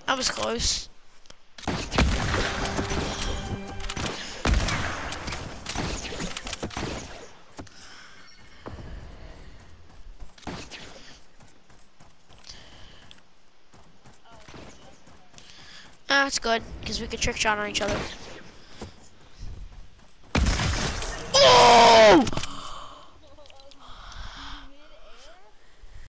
I was close. That's good, because we could trick shot on each other.